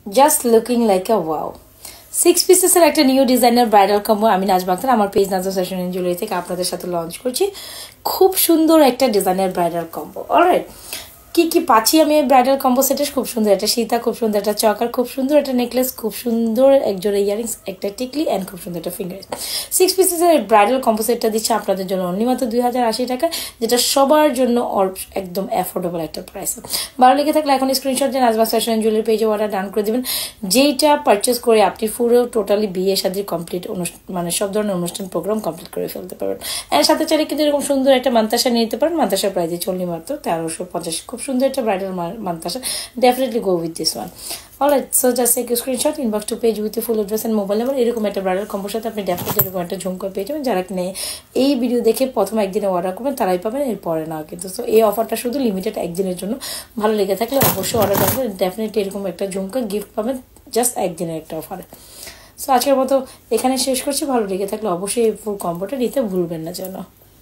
just looking like a wow 6 পিসেসের একটা new designer bridal combo আমি নাজমা আক্তার আমার page Najma fashion and jewellery থেকে আপনাদের সাথে লঞ্চ করছি খুব সুন্দর একটা ডিজাইনার ব্রাইডাল কম্বো অলরাইট কি কি পাচ্ছি আমি এই ব্রাইডাল কম্বো সেটে খুব সুন্দর একটা সীতা খুব সুন্দর একটা চকার খুব সুন্দর একটা নেকলেস খুব সুন্দর এক জোড়া ইয়ারিংস একটা টিকলি এন্ড খুব সুন্দর একটা ফিঙ্গার 6 পিসেসের ব্রাইডাল কম্বো সেটটা দিচ্ছে আপনাদের জন্য অনলি মাত্র 2080 টাকা যেটা সবার জন্য একদম অ্যাফোর্ডেবল একটা প্রাইস ভালো লেগে থাকলে এখন স্ক্রিনশট দিয়ে নাজমা ফ্যাশন এন্ড জুয়েলারি পেজে অর্ডার ডান করে দিবেন যেইটা পারচেজ করে আপনি পুরো টোটালি বিয়ে শাদী কমপ্লিট মানে সব ধরনের অনুষ্ঠান প্রোগ্রাম কমপ্লিট করে ফেলতে পারবেন এর সাথে চাইলে কিন্তু এরকম সুন্দর একটা মান্তাসা নিতে পারেন মান্তাসার প্রাইসে চলনি মাত্র 1350 খুব সুন্দর একটা bridal mantasha definitely go with this one alright so just take a screenshot inbox to page with your full address and mobile number এরকম একটা ব্রাইডাল কম্বোর সাথে আপনি ডেফিনেটলি এরকম একটা ঝুমকা পেয়ে যাবেন যারা কিনে এই ভিডিও দেখে প্রথম একদিনে অর্ডার করবেন তারাই পাবেন এর পরে না কিন্তু সো এই অফারটা শুধু লিমিটেড একদিনের জন্য ভালো লেগে থাকলে অবশ্যই অর্ডার করবেন ডেফিনেটলি এরকম একটা ঝুমকা গিফট পাবেন জাস্ট একদিনের একটা অফারে সো আজকের মতো এখানে শেষ করছি ভালো লেগে থাকলে অবশ্যই এই ফুল কম্বোটা নিতে ভুলবেন না যেন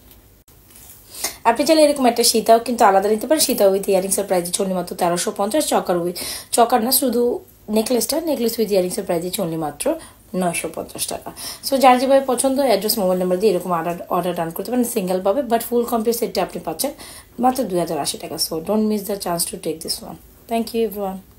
আপনি চাইলে এরকম একটা সীতাও কিন্তু আলাদা নিতে পারেন সীতা উইথ ইয়ারিংস এর প্রাইস চলনি মাত্র 1350 চকার না শুধু নেকলেস উইথ ইয়ারিংস এর প্রাইস চলনি মাত্র 950 টাকা সো যার যেভাবে পছন্দ অ্যাড্রেস মোবাইল নাম্বার দিয়ে এরকম অর্ডার ডান করতে পারেন সিঙ্গেল পাবে বাট ফুল কমপ্লিট সেটটা আপনি পাচ্ছেন মাত্র 2080 টাকা so don't miss the chance to take this one thank you everyone